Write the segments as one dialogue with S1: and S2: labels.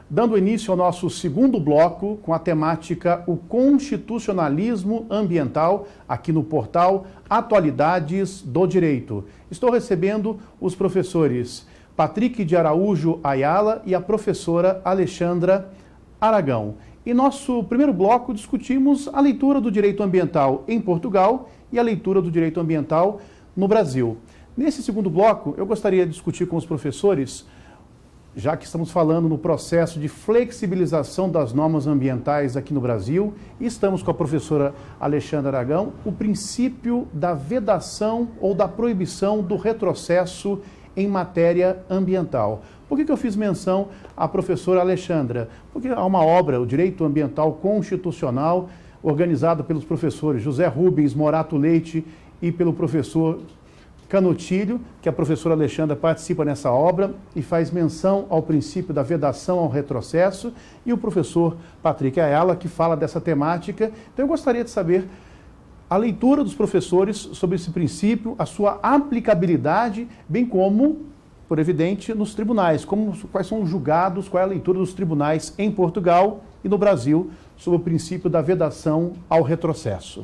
S1: dando início ao nosso segundo bloco com a temática O Constitucionalismo Ambiental, aqui no portal Atualidades do Direito. Estou recebendo os professores Patrick de Araújo Ayala e a professora Alexandra Aragão. Em nosso primeiro bloco, discutimos a leitura do direito ambiental em Portugal e a leitura do direito ambiental no Brasil. Nesse segundo bloco, eu gostaria de discutir com os professores, já que estamos falando no processo de flexibilização das normas ambientais aqui no Brasil, e estamos com a professora Alexandra Aragão, o princípio da vedação ou da proibição do retrocesso em matéria ambiental. Por que eu fiz menção à professora Alexandra? Porque há uma obra, o Direito Ambiental Constitucional, organizada pelos professores José Rubens Morato Leite e pelo professor Canutilho, que a professora Alexandra participa nessa obra e faz menção ao princípio da vedação ao retrocesso, e o professor Patrick Ayala, que fala dessa temática. Então eu gostaria de saber a leitura dos professores sobre esse princípio, a sua aplicabilidade, bem como, por evidente, nos tribunais. Quais são os julgados, qual é a leitura dos tribunais em Portugal e no Brasil sobre o princípio da vedação ao retrocesso.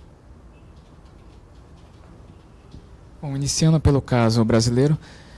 S2: Bom, iniciando pelo caso brasileiro,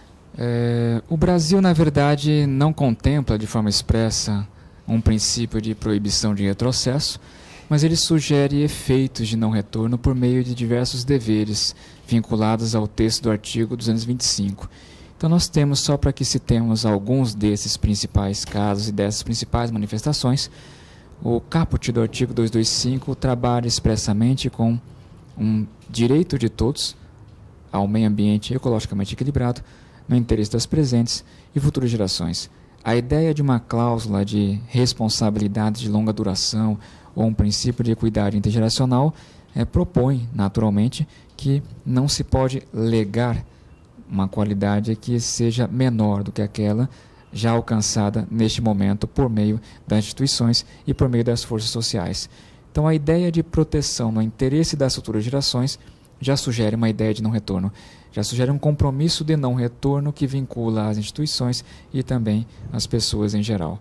S2: o Brasil, na verdade, não contempla de forma expressa um princípio de proibição de retrocesso, mas ele sugere efeitos de não retorno por meio de diversos deveres vinculados ao texto do artigo 225. Então nós temos, só para que citemos alguns desses principais casos e dessas principais manifestações, o caput do artigo 225 trabalha expressamente com um direito de todos ao meio ambiente ecologicamente equilibrado, no interesse das presentes e futuras gerações. A ideia de uma cláusula de responsabilidade de longa duração ou um princípio de equidade intergeracional propõe, naturalmente, que não se pode legar uma qualidade que seja menor do que aquela já alcançada neste momento por meio das instituições e por meio das forças sociais. Então, a ideia de proteção no interesse das futuras gerações já sugere uma ideia de não retorno, já sugere um compromisso de não retorno que vincula as instituições e também as pessoas em geral.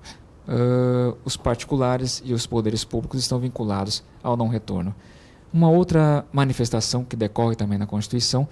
S2: Os particulares e os poderes públicos estão vinculados ao não retorno. Uma outra manifestação que decorre também na Constituição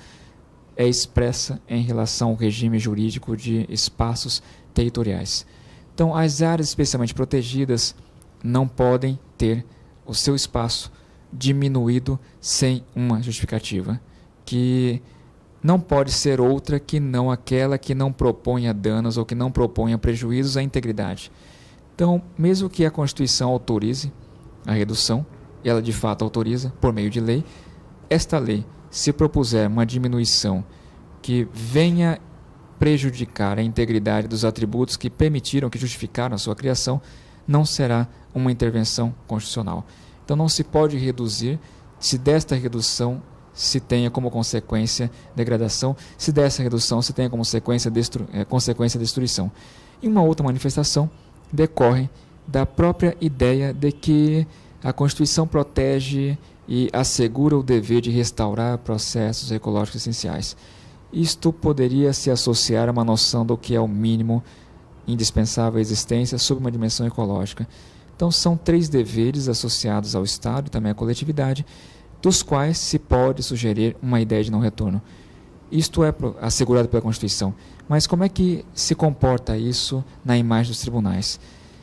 S2: é expressa em relação ao regime jurídico de espaços territoriais. Então, as áreas especialmente protegidas não podem ter o seu espaço diminuído sem uma justificativa, que não pode ser outra que não aquela que não proponha danos ou que não proponha prejuízos à integridade. Então, mesmo que a Constituição autorize a redução, e ela de fato autoriza por meio de lei, esta lei, se propuser uma diminuição que venha prejudicar a integridade dos atributos que permitiram, que justificaram a sua criação, não será uma intervenção constitucional. Então não se pode reduzir se desta redução se tenha como consequência degradação, se dessa redução se tenha como consequência destruição. E uma outra manifestação decorre da própria ideia de que a Constituição protege e assegura o dever de restaurar processos ecológicos essenciais. Isto poderia se associar a uma noção do que é o mínimo indispensável à existência sob uma dimensão ecológica. Então, são 3 deveres associados ao Estado e também à coletividade, dos quais se pode sugerir uma ideia de não retorno. Isto é assegurado pela Constituição. Mas como é que se comporta isso na imagem dos tribunais?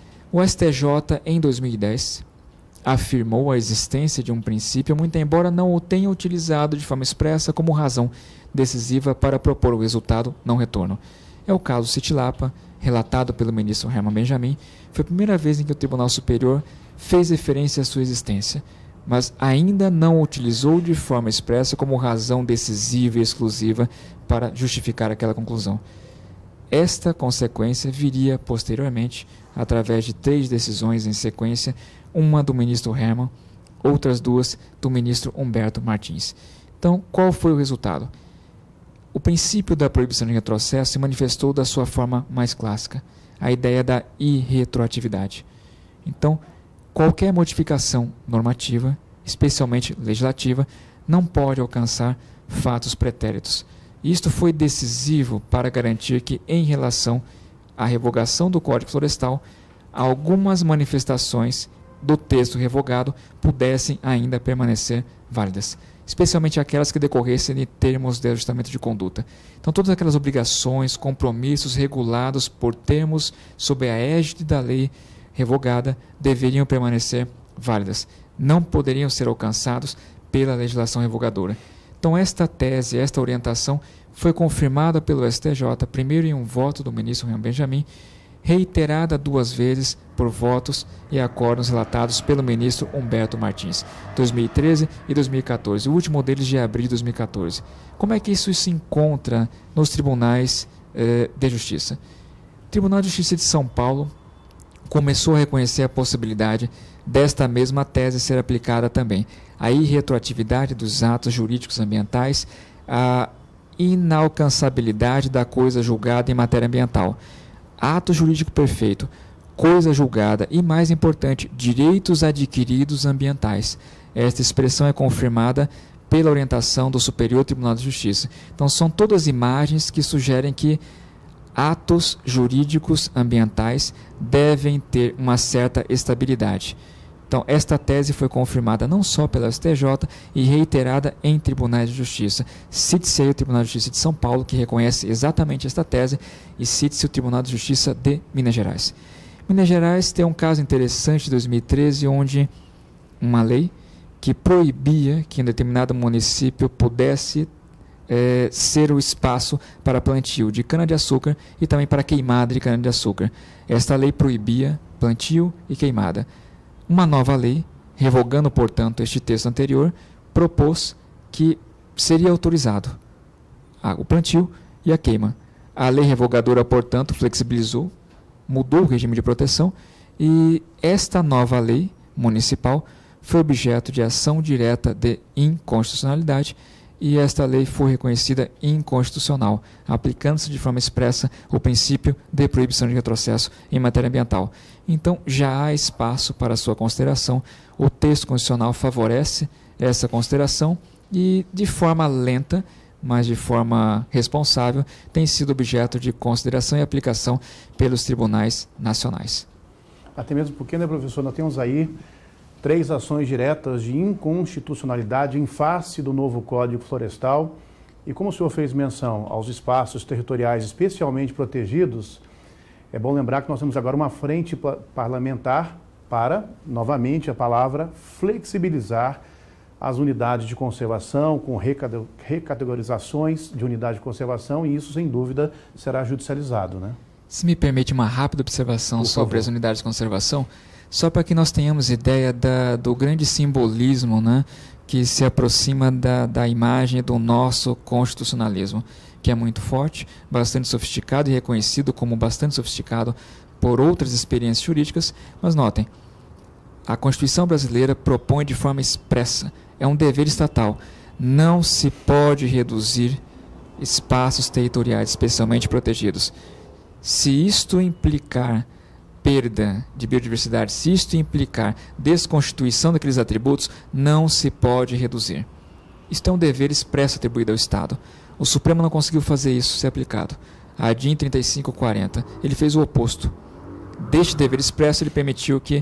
S2: O STJ, em 2010, afirmou a existência de um princípio, muito embora não o tenha utilizado de forma expressa como razão decisiva para propor o resultado não retorno. É o caso City Lapa, relatado pelo ministro Herman Benjamin. Foi a primeira vez em que o Tribunal Superior fez referência à sua existência, mas ainda não o utilizou de forma expressa como razão decisiva e exclusiva para justificar aquela conclusão. Esta consequência viria posteriormente, através de 3 decisões em sequência, uma do ministro Herman, outras 2 do ministro Humberto Martins. Então, qual foi o resultado? O princípio da proibição de retrocesso se manifestou da sua forma mais clássica, a ideia da irretroatividade. Então, qualquer modificação normativa, especialmente legislativa, não pode alcançar fatos pretéritos. Isto foi decisivo para garantir que, em relação à revogação do Código Florestal, algumas manifestações do texto revogado pudessem ainda permanecer válidas, especialmente aquelas que decorressem de termos de ajustamento de conduta. Então, todas aquelas obrigações, compromissos regulados por termos sob a égide da lei revogada deveriam permanecer válidas, não poderiam ser alcançados pela legislação revogadora. Então, esta tese, esta orientação foi confirmada pelo STJ, primeiro em um voto do ministro Ryan Benjamin, reiterada 2 vezes por votos e acordos relatados pelo ministro Humberto Martins, 2013 e 2014, o último deles de abril de 2014. Como é que isso se encontra nos tribunais de justiça? O Tribunal de Justiça de São Paulo começou a reconhecer a possibilidade desta mesma tese ser aplicada também. A irretroatividade dos atos jurídicos ambientais, a inalcançabilidade da coisa julgada em matéria ambiental. Ato jurídico perfeito, coisa julgada e, mais importante, direitos adquiridos ambientais. Esta expressão é confirmada pela orientação do Superior Tribunal de Justiça. Então, são todas imagens que sugerem que atos jurídicos ambientais devem ter uma certa estabilidade. Então, esta tese foi confirmada não só pela STJ e reiterada em tribunais de justiça. Cite-se aí o Tribunal de Justiça de São Paulo, que reconhece exatamente esta tese, e cite-se o Tribunal de Justiça de Minas Gerais. Minas Gerais tem um caso interessante de 2013, onde uma lei que proibia que em determinado município pudesse ser o espaço para plantio de cana-de-açúcar e também para queimada de cana-de-açúcar. Esta lei proibia plantio e queimada. Uma nova lei, revogando, portanto, este texto anterior, propôs que seria autorizado o plantio e a queima. A lei revogadora, portanto, flexibilizou, mudou o regime de proteção e esta nova lei municipal foi objeto de ação direta de inconstitucionalidade e esta lei foi reconhecida inconstitucional, aplicando-se de forma expressa o princípio de proibição de retrocesso em matéria ambiental. Então, já há espaço para sua consideração. O texto constitucional favorece essa consideração e, de forma lenta, mas de forma responsável, tem sido objeto de consideração e aplicação pelos tribunais nacionais.
S1: Até mesmo porque, né, professor, nós temos aí 3 ações diretas de inconstitucionalidade em face do novo Código Florestal. E como o senhor fez menção aos espaços territoriais especialmente protegidos, é bom lembrar que nós temos agora uma frente parlamentar para, novamente a palavra, flexibilizar as unidades de conservação, com recategorizações de unidade de conservação, e isso, sem dúvida, será judicializado, né?
S2: Se me permite uma rápida observação sobre as unidades de conservação, só para que nós tenhamos ideia do grande simbolismo, né, que se aproxima da imagem do nosso constitucionalismo, que é muito forte, bastante sofisticado e reconhecido como bastante sofisticado por outras experiências jurídicas. Mas notem, a Constituição brasileira propõe de forma expressa, é um dever estatal, não se pode reduzir espaços territoriais especialmente protegidos. Se isto implicar perda de biodiversidade, se isto implicar desconstituição daqueles atributos, não se pode reduzir. Isto é um dever expresso atribuído ao Estado. O Supremo não conseguiu fazer isso ser aplicado. A DIN 3540, ele fez o oposto. Deste dever expresso, ele permitiu que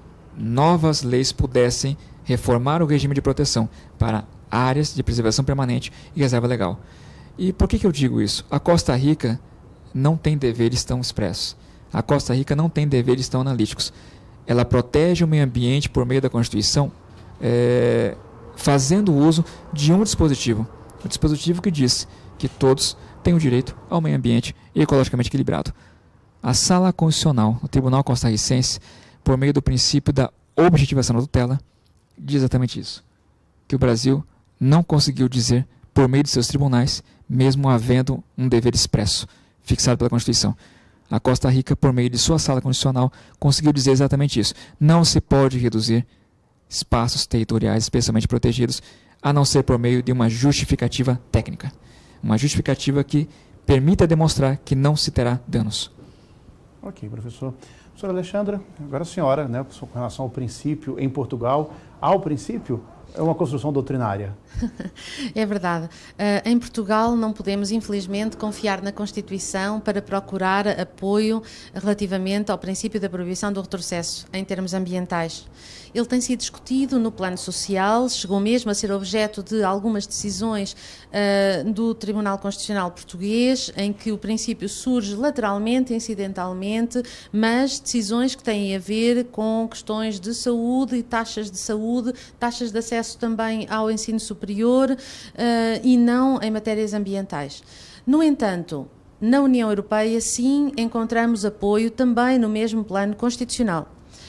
S2: novas leis pudessem reformar o regime de proteção para áreas de preservação permanente e reserva legal. E por que eu digo isso? A Costa Rica não tem deveres tão expressos. A Costa Rica não tem deveres tão analíticos. Ela protege o meio ambiente por meio da Constituição, fazendo uso de um dispositivo. O dispositivo que diz que todos têm o direito ao meio ambiente ecologicamente equilibrado. A Sala Constitucional, o Tribunal Costarricense, por meio do princípio da objetivação da tutela, diz exatamente isso. Que o Brasil não conseguiu dizer, por meio de seus tribunais, mesmo havendo um dever expresso, fixado pela Constituição. A Costa Rica, por meio de sua sala constitucional, conseguiu dizer exatamente isso. Não se pode reduzir espaços territoriais especialmente protegidos, a não ser por meio de uma justificativa técnica. Uma justificativa que permita demonstrar que não se terá danos.
S1: Ok, professor. Professora Alexandra, agora a senhora, né, com relação ao princípio em Portugal, há o princípio é uma construção doutrinária?
S3: É verdade. Em Portugal não podemos, infelizmente, confiar na Constituição para procurar apoio relativamente ao princípio da proibição do retrocesso em termos ambientais. Ele tem sido discutido no plano social, chegou mesmo a ser objeto de algumas decisões do Tribunal Constitucional Português, em que o princípio surge lateralmente, incidentalmente, mas decisões que têm a ver com questões de saúde e taxas de acesso também ao ensino superior e não em matérias ambientais. No entanto, na União Europeia, sim, encontramos apoio também no mesmo plano constitucional.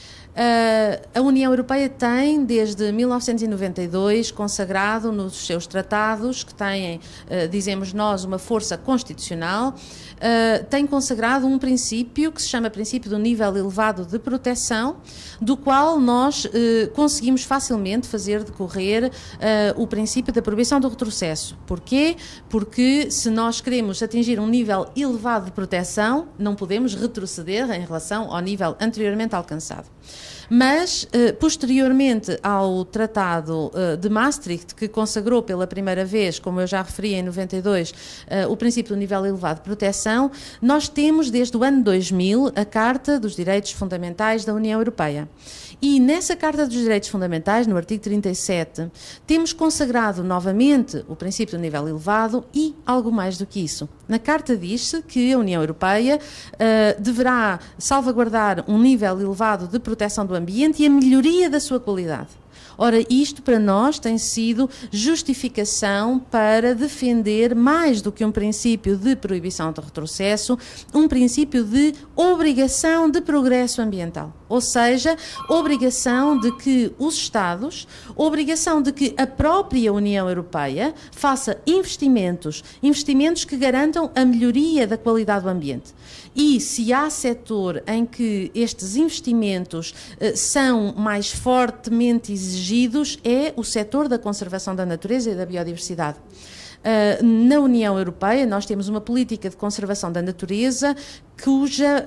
S3: A União Europeia tem, desde 1992, consagrado nos seus tratados, que têm, dizemos nós, uma força constitucional, tem consagrado um princípio que se chama princípio do nível elevado de proteção, do qual nós conseguimos facilmente fazer decorrer o princípio da proibição do retrocesso. Porquê? Porque se nós queremos atingir um nível elevado de proteção, não podemos retroceder em relação ao nível anteriormente alcançado. Mas, posteriormente ao Tratado de Maastricht, que consagrou pela primeira vez, como eu já referi em 92, o princípio do nível elevado de proteção, nós temos desde o ano 2000 a Carta dos Direitos Fundamentais da União Europeia. E nessa Carta dos Direitos Fundamentais, no artigo 37, temos consagrado novamente o princípio do nível elevado e algo mais do que isso. Na Carta diz-se que a União Europeia deverá salvaguardar um nível elevado de proteção do ambiente e a melhoria da sua qualidade. Ora, isto para nós tem sido justificação para defender, mais do que um princípio de proibição de retrocesso, um princípio de obrigação de progresso ambiental. Ou seja, obrigação de que os Estados, obrigação de que a própria União Europeia faça investimentos que garantam a melhoria da qualidade do ambiente. E se há setor em que estes investimentos são mais fortemente exigidos, é o setor da conservação da natureza e da biodiversidade. Na União Europeia nós temos uma política de conservação da natureza cuja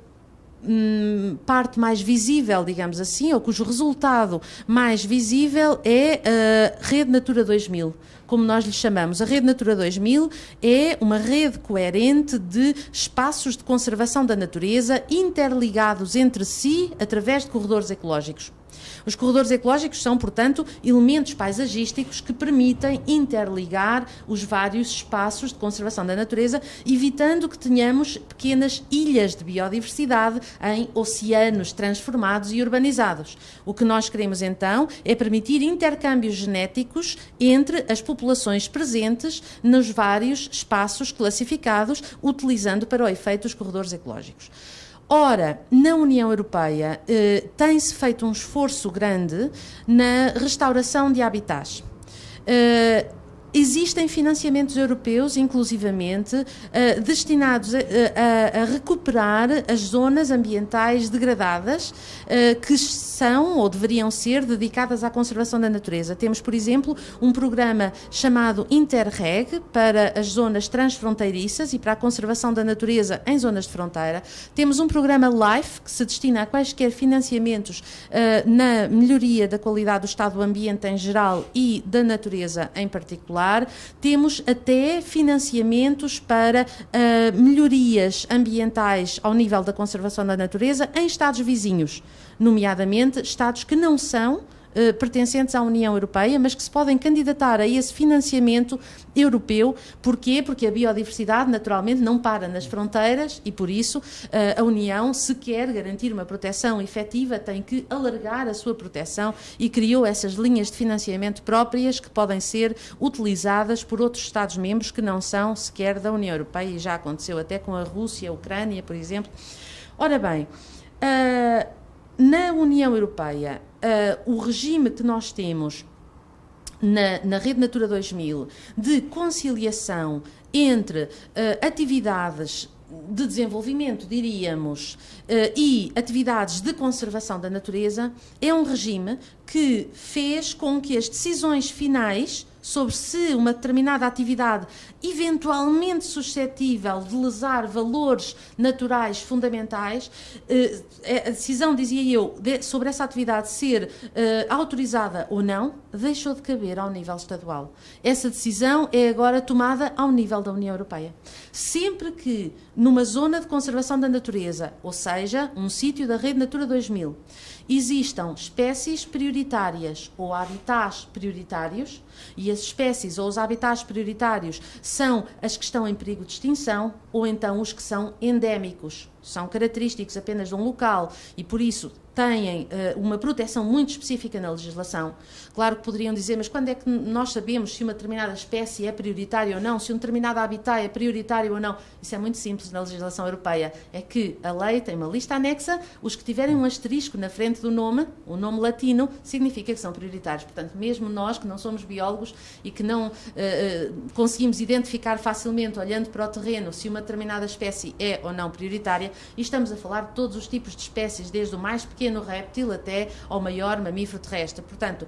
S3: parte mais visível, digamos assim, ou cujo resultado mais visível é a Rede Natura 2000, como nós lhe chamamos. A Rede Natura 2000 é uma rede coerente de espaços de conservação da natureza interligados entre si através de corredores ecológicos. Os corredores ecológicos são, portanto, elementos paisagísticos que permitem interligar os vários espaços de conservação da natureza, evitando que tenhamos pequenas ilhas de biodiversidade em oceanos transformados e urbanizados. O que nós queremos, então, é permitir intercâmbios genéticos entre as populações presentes nos vários espaços classificados, utilizando para o efeito os corredores ecológicos. Ora, na União Europeia tem-se feito um esforço grande na restauração de habitats. Existem financiamentos europeus, inclusivamente, destinados a recuperar as zonas ambientais degradadas que são ou deveriam ser dedicadas à conservação da natureza. Temos, por exemplo, um programa chamado Interreg para as zonas transfronteiriças e para a conservação da natureza em zonas de fronteira. Temos um programa LIFE que se destina a quaisquer financiamentos na melhoria da qualidade do estado do ambiente em geral e da natureza em particular. Temos até financiamentos para melhorias ambientais ao nível da conservação da natureza em Estados vizinhos, nomeadamente Estados que não são pertencentes à União Europeia, mas que se podem candidatar a esse financiamento europeu. Porquê? Porque a biodiversidade, naturalmente, não para nas fronteiras e, por isso, a União, se quer garantir uma proteção efetiva, tem que alargar a sua proteção e criou essas linhas de financiamento próprias que podem ser utilizadas por outros Estados-membros que não são sequer da União Europeia, e já aconteceu até com a Rússia, a Ucrânia, por exemplo. Ora bem, na União Europeia, o regime que nós temos na Rede Natura 2000 de conciliação entre atividades de desenvolvimento, diríamos, e atividades de conservação da natureza, é um regime que fez com que as decisões finais sobre se uma determinada atividade eventualmente suscetível de lesar valores naturais fundamentais, a decisão, dizia eu, sobre essa atividade ser autorizada ou não, deixou de caber ao nível estadual. Essa decisão é agora tomada ao nível da União Europeia. Sempre que numa zona de conservação da natureza, ou seja, um sítio da Rede Natura 2000, existam espécies prioritárias ou habitats prioritários, e as espécies ou os habitats prioritários são as que estão em perigo de extinção ou então os que são endémicos, são característicos apenas de um local e por isso têm uma proteção muito específica na legislação. Claro que poderiam dizer, mas quando é que nós sabemos se uma determinada espécie é prioritária ou não, se um determinado habitat é prioritário ou não? Isso é muito simples na legislação europeia. É que a lei tem uma lista anexa, os que tiverem um asterisco na frente do nome, o nome latino, significa que são prioritários. Portanto, mesmo nós que não somos biólogos e que não conseguimos identificar facilmente, olhando para o terreno, se uma determinada espécie é ou não prioritária, e estamos a falar de todos os tipos de espécies, desde o mais pequeno réptil até ao maior mamífero terrestre. Portanto,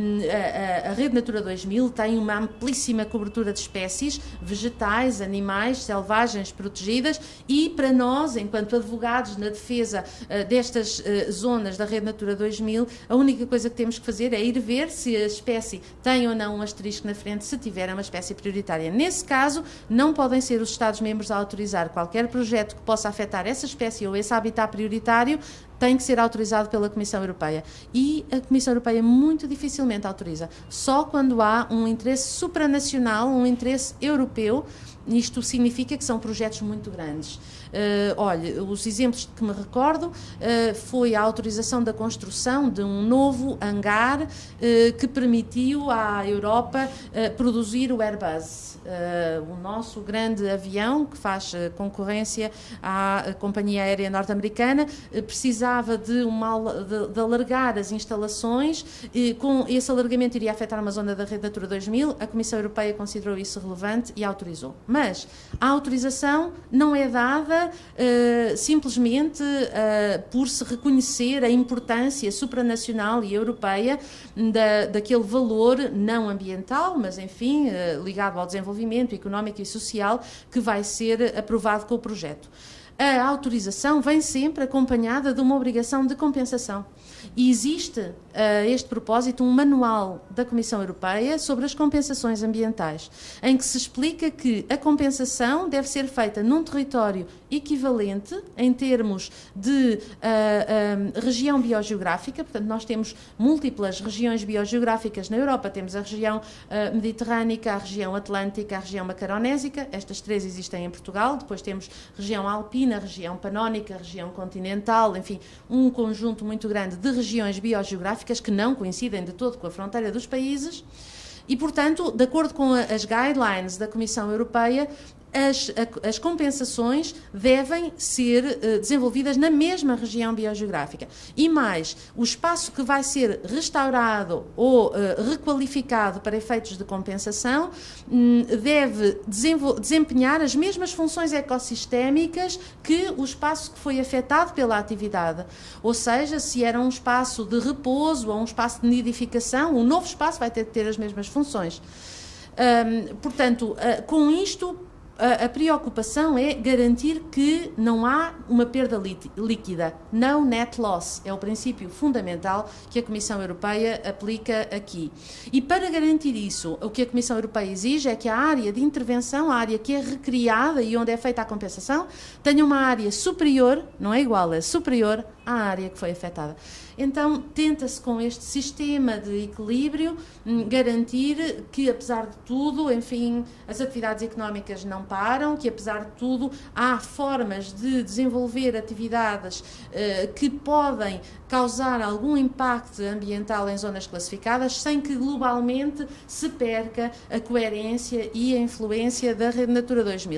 S3: a Rede Natura 2000 tem uma amplíssima cobertura de espécies vegetais, animais, selvagens, protegidas e para nós, enquanto advogados na defesa destas zonas da Rede Natura 2000, a única coisa que temos que fazer é ir ver se a espécie tem ou não um asterisco na frente, se tiver uma espécie prioritária. Nesse caso, não podem ser os Estados-membros a autorizar qualquer projeto que possa afetar essa espécie ou esse habitat prioritário, tem que ser autorizado pela Comissão Europeia. E a Comissão Europeia muito dificilmente autoriza. Só quando há um interesse supranacional, um interesse europeu. Isto significa que são projetos muito grandes. Olha, os exemplos que me recordo foi a autorização da construção de um novo hangar que permitiu à Europa produzir o Airbus, o nosso grande avião que faz concorrência à companhia aérea norte-americana, precisava de alargar as instalações, com esse alargamento iria afetar uma zona da Rede Natura 2000, a Comissão Europeia considerou isso relevante e autorizou. Mas a autorização não é dada simplesmente por se reconhecer a importância supranacional e europeia daquele valor não ambiental, mas enfim, ligado ao desenvolvimento económico e social que vai ser aprovado com o projeto. A autorização vem sempre acompanhada de uma obrigação de compensação. E existe, a este propósito, um manual da Comissão Europeia sobre as compensações ambientais, em que se explica que a compensação deve ser feita num território equivalente em termos de região biogeográfica. Portanto, nós temos múltiplas regiões biogeográficas na Europa. Temos a região mediterrânica, a região atlântica, a região macaronésica. Estas três existem em Portugal. Depois temos região alpina, região panónica, região continental, enfim, um conjunto muito grande de regiões biogeográficas que não coincidem de todo com a fronteira dos países e, portanto, de acordo com as guidelines da Comissão Europeia, as compensações devem ser desenvolvidas na mesma região biogeográfica. E mais, o espaço que vai ser restaurado ou requalificado para efeitos de compensação deve desempenhar as mesmas funções ecossistémicas que o espaço que foi afetado pela atividade. Ou seja, se era um espaço de repouso ou um espaço de nidificação, o novo espaço vai ter que ter as mesmas funções. Portanto, com isto, a preocupação é garantir que não há uma perda líquida. No net loss é o princípio fundamental que a Comissão Europeia aplica aqui. E para garantir isso, o que a Comissão Europeia exige é que a área de intervenção, a área que é recriada e onde é feita a compensação, tenha uma área superior, não é igual, é superior à área que foi afetada. Então, tenta-se com este sistema de equilíbrio garantir que, apesar de tudo, enfim, as atividades económicas não param, que, apesar de tudo, há formas de desenvolver atividades que podem causar algum impacto ambiental em zonas classificadas, sem que globalmente se perca a coerência e a influência da Rede Natura 2000.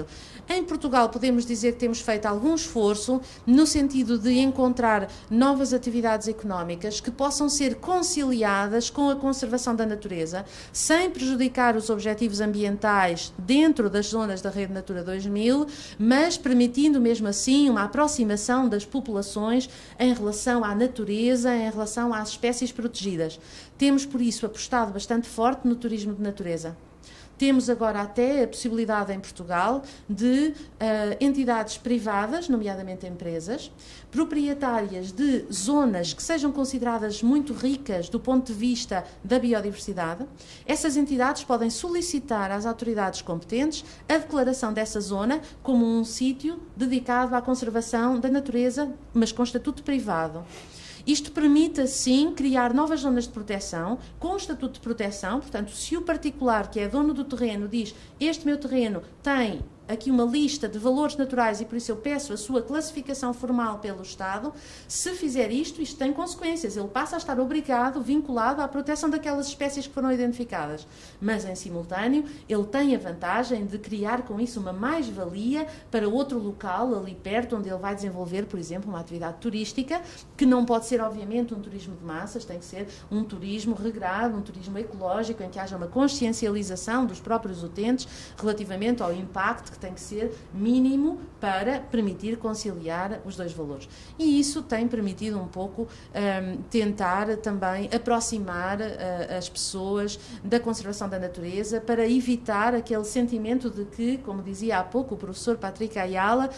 S3: Em Portugal podemos dizer que temos feito algum esforço no sentido de encontrar novas atividades económicas que possam ser conciliadas com a conservação da natureza, sem prejudicar os objetivos ambientais dentro das zonas da Rede Natura 2000, mas permitindo mesmo assim uma aproximação das populações em relação à natureza, em relação às espécies protegidas. Temos, por isso, apostado bastante forte no turismo de natureza. Temos agora até a possibilidade em Portugal de entidades privadas, nomeadamente empresas, proprietárias de zonas que sejam consideradas muito ricas do ponto de vista da biodiversidade. Essas entidades podem solicitar às autoridades competentes a declaração dessa zona como um sítio dedicado à conservação da natureza, mas com estatuto privado. Isto permite, assim, criar novas zonas de proteção, com estatuto de proteção. Portanto, se o particular, que é dono do terreno, diz: este meu terreno tem aqui uma lista de valores naturais e por isso eu peço a sua classificação formal pelo Estado, se fizer isto tem consequências. Ele passa a estar obrigado, vinculado à proteção daquelas espécies que foram identificadas. Mas, em simultâneo, ele tem a vantagem de criar com isso uma mais-valia para outro local ali perto, onde ele vai desenvolver, por exemplo, uma atividade turística, que não pode ser, obviamente, um turismo de massas, tem que ser um turismo regrado, um turismo ecológico, em que haja uma consciencialização dos próprios utentes relativamente ao impacto que tem que ser mínimo para permitir conciliar os dois valores. E isso tem permitido um pouco tentar também aproximar as pessoas da conservação da natureza, para evitar aquele sentimento de que, como dizia há pouco o professor Patrick Ayala,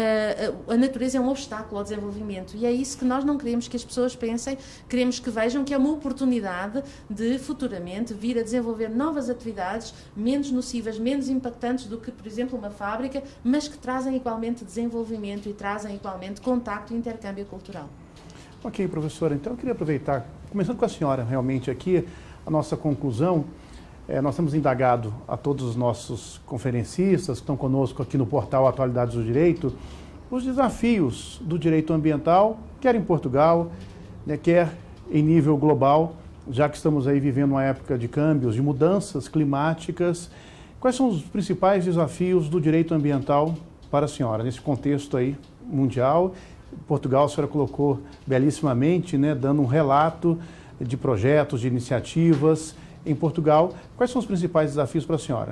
S3: a natureza é um obstáculo ao desenvolvimento. E é isso que nós não queremos que as pessoas pensem, queremos que vejam que é uma oportunidade de futuramente vir a desenvolver novas atividades menos nocivas, menos impactantes do que, por exemplo, uma fábrica, mas que trazem igualmente desenvolvimento e trazem igualmente contacto e intercâmbio cultural.
S1: Ok, professora, então eu queria aproveitar, começando com a senhora realmente aqui, a nossa conclusão. Nós temos indagado a todos os nossos conferencistas que estão conosco aqui no portal Atualidades do Direito, os desafios do direito ambiental, quer em Portugal, né, quer em nível global, já que estamos aí vivendo uma época de câmbios, de mudanças climáticas. Quais são os principais desafios do direito ambiental para a senhora, nesse contexto aí mundial? Portugal, a senhora colocou belíssimamente, né, dando um relato de projetos, de iniciativas em Portugal. Quais são os principais desafios para a senhora?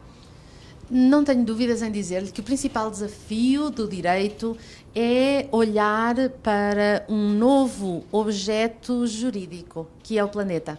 S3: Não tenho dúvidas em dizer-lhe que o principal desafio do direito é olhar para um novo objeto jurídico, que é o planeta.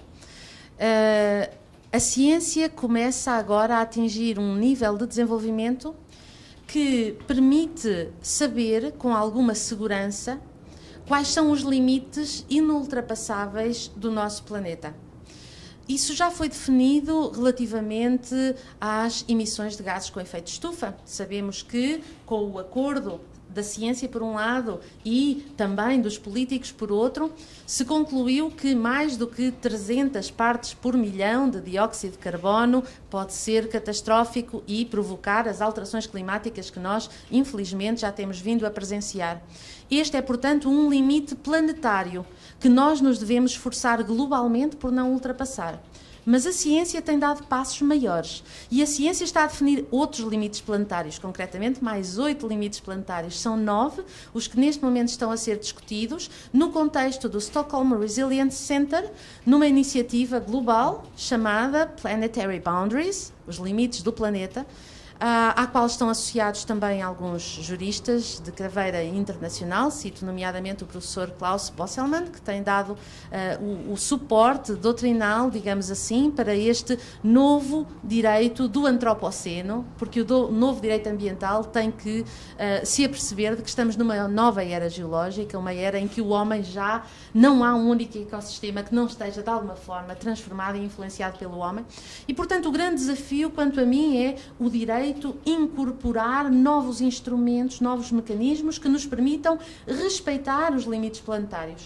S3: A ciência começa agora a atingir um nível de desenvolvimento que permite saber com alguma segurança quais são os limites inultrapassáveis do nosso planeta. Isso já foi definido relativamente às emissões de gases com efeito estufa. Sabemos que, com o acordo da ciência por um lado e também dos políticos por outro, se concluiu que mais do que 300 partes por milhão de dióxido de carbono pode ser catastrófico e provocar as alterações climáticas que nós, infelizmente, já temos vindo a presenciar. Este é, portanto, um limite planetário que nós nos devemos esforçar globalmente por não ultrapassar. Mas a ciência tem dado passos maiores e a ciência está a definir outros limites planetários, concretamente mais 8 limites planetários. São 9 os que neste momento estão a ser discutidos no contexto do Stockholm Resilience Center, numa iniciativa global chamada Planetary Boundaries, os limites do planeta, à qual estão associados também alguns juristas de carreira internacional, cito nomeadamente o professor Klaus Bosselmann, que tem dado o suporte doutrinal, digamos assim, para este novo direito do antropoceno, porque o novo direito ambiental tem que se aperceber de que estamos numa nova era geológica, uma era em que o homem já não há um único ecossistema que não esteja de alguma forma transformado e influenciado pelo homem. E, portanto, o grande desafio, quanto a mim, é o direito incorporar novos instrumentos, novos mecanismos que nos permitam respeitar os limites planetários.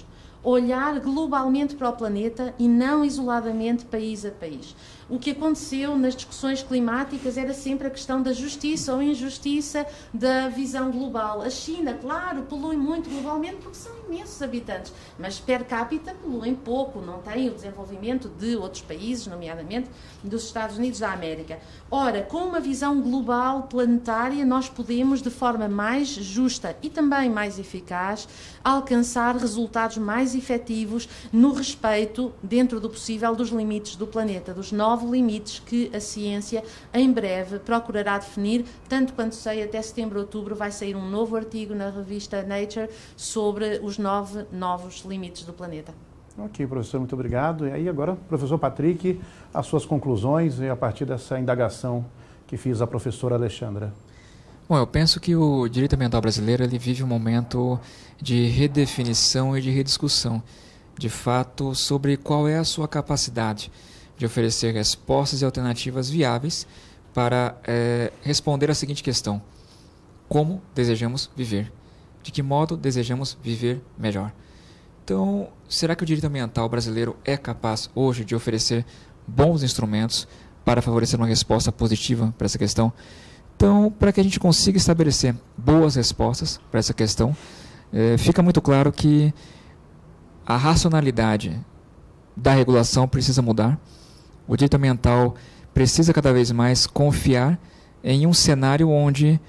S3: olhar globalmente para o planeta e não isoladamente país a país. O que aconteceu nas discussões climáticas era sempre a questão da justiça ou injustiça da visão global. A China, claro, polui muito globalmente porque são imensos habitantes, mas per capita poluem pouco, não têm o desenvolvimento de outros países, nomeadamente dos Estados Unidos da América. Ora, com uma visão global, planetária, nós podemos, de forma mais justa e também mais eficaz, alcançar resultados mais efetivos no respeito, dentro do possível, dos limites do planeta, dos novos limites que a ciência em breve procurará definir, tanto quanto sei, até setembro, outubro vai sair um novo artigo na revista Nature sobre os 9 novos limites do planeta.
S1: Ok, professor, muito obrigado. E aí agora, professor Patrick, as suas conclusões a partir dessa indagação que fiz à professora Alexandra.
S2: Bom, eu penso que o direito ambiental brasileiro ele vive um momento de redefinição e de rediscussão, de fato, sobre qual é a sua capacidade de oferecer respostas e alternativas viáveis para responder à seguinte questão: como desejamos viver? De que modo desejamos viver melhor? Então, será que o direito ambiental brasileiro é capaz hoje de oferecer bons instrumentos para favorecer uma resposta positiva para essa questão? Então, para que a gente consiga estabelecer boas respostas para essa questão, fica muito claro que a racionalidade da regulação precisa mudar. O direito ambiental precisa cada vez mais confiar em um cenário onde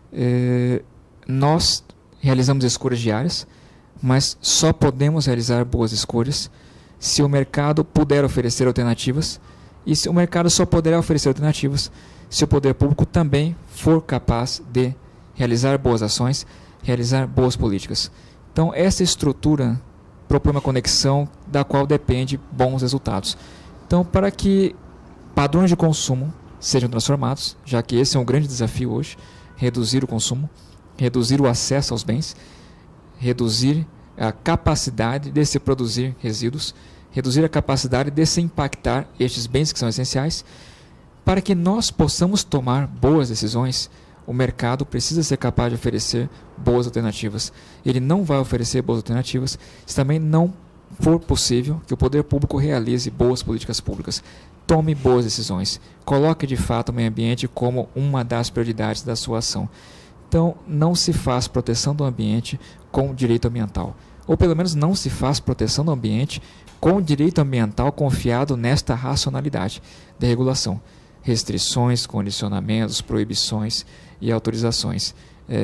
S2: nós realizamos escolhas diárias, mas só podemos realizar boas escolhas se o mercado puder oferecer alternativas, e se o mercado só poderá oferecer alternativas se o poder público também for capaz de realizar boas ações, realizar boas políticas. Então, essa estrutura propõe uma conexão da qual depende bons resultados. Então, para que padrões de consumo sejam transformados, já que esse é um grande desafio hoje, reduzir o consumo, reduzir o acesso aos bens, reduzir a capacidade de se produzir resíduos, reduzir a capacidade de se impactar estes bens que são essenciais. Para que nós possamos tomar boas decisões, o mercado precisa ser capaz de oferecer boas alternativas. Ele não vai oferecer boas alternativas se também não for possível que o poder público realize boas políticas públicas. Tome boas decisões. Coloque de fato o meio ambiente como uma das prioridades da sua ação. Então, não se faz proteção do ambiente com direito ambiental. Ou pelo menos não se faz proteção do ambiente com direito ambiental confiado nesta racionalidade de regulação. Restrições, condicionamentos, proibições e autorizações.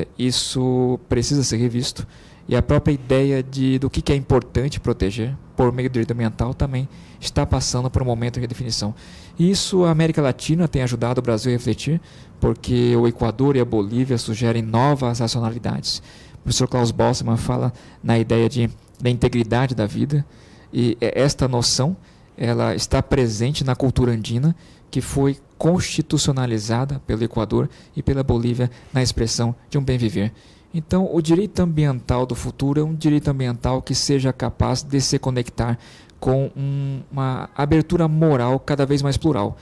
S2: Isso precisa ser revisto, e a própria ideia do que é importante proteger por meio do direito ambiental também está passando por um momento de redefinição. E isso a América Latina tem ajudado o Brasil a refletir, porque o Equador e a Bolívia sugerem novas racionalidades. O professor Klaus Boltzmann fala na ideia da integridade da vida, e esta noção ela está presente na cultura andina, que foi constitucionalizada pelo Equador e pela Bolívia na expressão de um bem viver. Então, o direito ambiental do futuro é um direito ambiental que seja capaz de se conectar com uma abertura moral cada vez mais plural.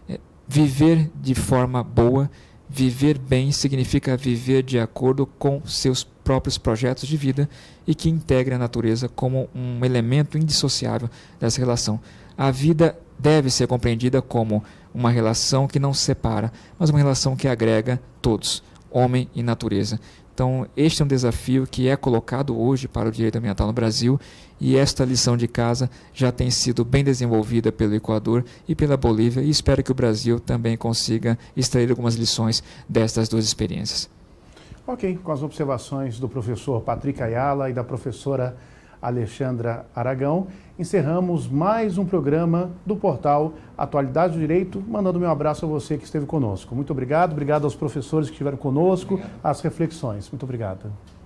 S2: Viver de forma boa, viver bem, significa viver de acordo com seus próprios projetos de vida e que integre a natureza como um elemento indissociável dessa relação. A vida deve ser compreendida como uma relação que não separa, mas uma relação que agrega todos, homem e natureza. Então, este é um desafio que é colocado hoje para o direito ambiental no Brasil, e esta lição de casa já tem sido bem desenvolvida pelo Equador e pela Bolívia, e espero que o Brasil também consiga extrair algumas lições destas duas experiências.
S1: Ok, com as observações do professor Patrick Ayala e da professora Alexandra Aragão, encerramos mais um programa do portal Atualidade do Direito, mandando meu abraço a você que esteve conosco. Muito obrigado, obrigado aos professores que estiveram conosco, às reflexões. Muito obrigado.